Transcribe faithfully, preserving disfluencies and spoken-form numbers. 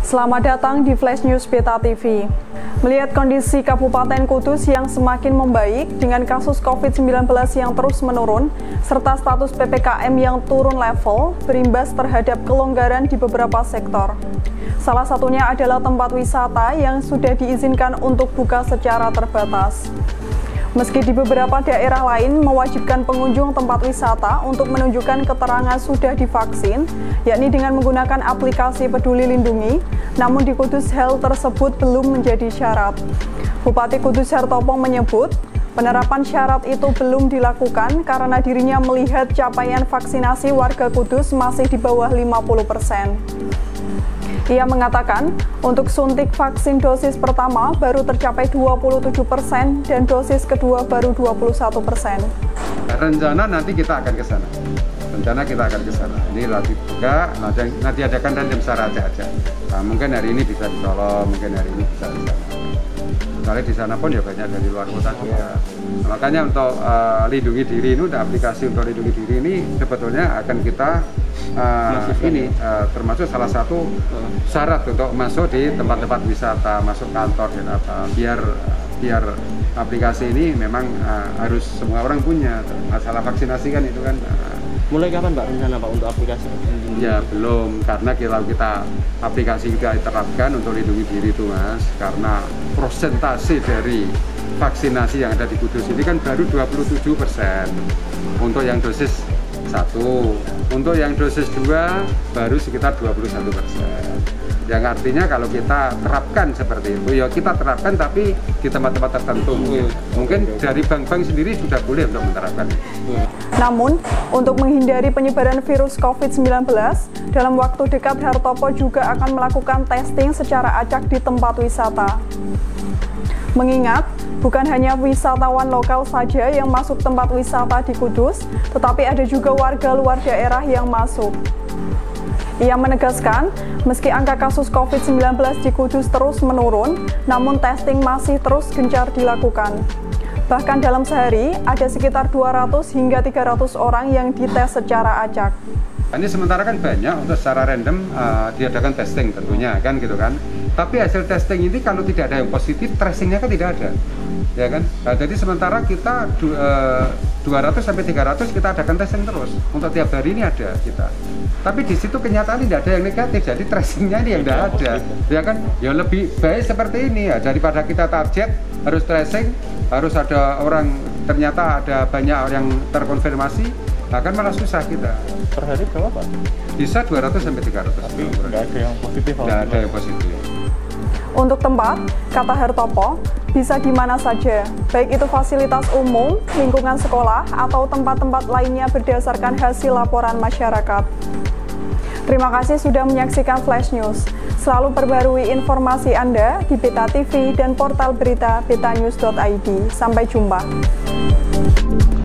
Selamat datang di Flash News Beta T V. Melihat kondisi Kabupaten Kudus yang semakin membaik dengan kasus COVID sembilan belas yang terus menurun, serta status P P K M yang turun level, berimbas terhadap kelonggaran di beberapa sektor. Salah satunya adalah tempat wisata yang sudah diizinkan untuk buka secara terbatas. Meski di beberapa daerah lain mewajibkan pengunjung tempat wisata untuk menunjukkan keterangan sudah divaksin, yakni dengan menggunakan aplikasi Peduli Lindungi, namun di Kudus hal tersebut belum menjadi syarat. Bupati Kudus Hartopong menyebut, penerapan syarat itu belum dilakukan karena dirinya melihat capaian vaksinasi warga Kudus masih di bawah lima puluh persen. Ia mengatakan, untuk suntik vaksin dosis pertama baru tercapai dua puluh tujuh persen dan dosis kedua baru dua puluh satu persen. Rencana nanti kita akan ke sana. Rencana kita akan ke sana. Ini relatif juga, nanti, nanti adakan random saja aja. Nah, mungkin hari ini bisa di Solo, mungkin hari ini bisa di sana. Soalnya di sana pun ya banyak dari luar kota juga. Nah, makanya untuk uh, lindungi diri ini, untuk aplikasi untuk lindungi diri ini sebetulnya akan kita Uh, ini uh, termasuk salah satu syarat untuk masuk di tempat-tempat wisata, masuk kantor dan apa, biar biar aplikasi ini memang uh, harus semua orang punya. Masalah vaksinasi kan itu kan. Uh, Mulai kapan Pak rencana Pak untuk aplikasi? Ya belum, karena kalau kita aplikasi juga diterapkan untuk lindungi diri itu Mas, karena persentase dari vaksinasi yang ada di Kudus ini kan baru dua puluh tujuh persen untuk yang dosis satu, untuk yang dosis dua baru sekitar dua puluh satu persen. Yang artinya kalau kita terapkan seperti itu, ya kita terapkan tapi di tempat-tempat tertentu. Mungkin, mungkin dari bank-bank sendiri sudah boleh untuk menerapkan. Namun, untuk menghindari penyebaran virus COVID sembilan belas, dalam waktu dekat Hartopo juga akan melakukan testing secara acak di tempat wisata. Mengingat, bukan hanya wisatawan lokal saja yang masuk tempat wisata di Kudus, tetapi ada juga warga luar daerah yang masuk. Ia menegaskan, meski angka kasus COVID sembilan belas di Kudus terus menurun, namun testing masih terus gencar dilakukan. Bahkan dalam sehari, ada sekitar dua ratus hingga tiga ratus orang yang dites secara acak. Ini sementara kan banyak untuk secara random uh, diadakan testing tentunya kan gitu kan. Tapi hasil testing ini kalau tidak ada yang positif, tracingnya kan tidak ada, ya kan? Nah, jadi sementara kita uh, dua ratus sampai tiga ratus kita adakan testing terus untuk tiap hari ini ada kita. Tapi di situ kenyataan tidak ada yang negatif, jadi tracingnya ini yang tidak ada, ya kan? Ya lebih baik seperti ini ya daripada kita target harus tracing, harus ada orang ternyata ada banyak yang terkonfirmasi. Nah, kan malah susah kita. Per hari berapa Pak? Bisa dua ratus sampai tiga ratus. Tapi tidak ada yang positif. Tidak ada yang positif. Untuk tempat, kata Hartopo, bisa di mana saja, baik itu fasilitas umum, lingkungan sekolah, atau tempat-tempat lainnya berdasarkan hasil laporan masyarakat. Terima kasih sudah menyaksikan Flash News. Selalu perbarui informasi Anda di Beta T V dan portal berita beta news dot i d. Sampai jumpa.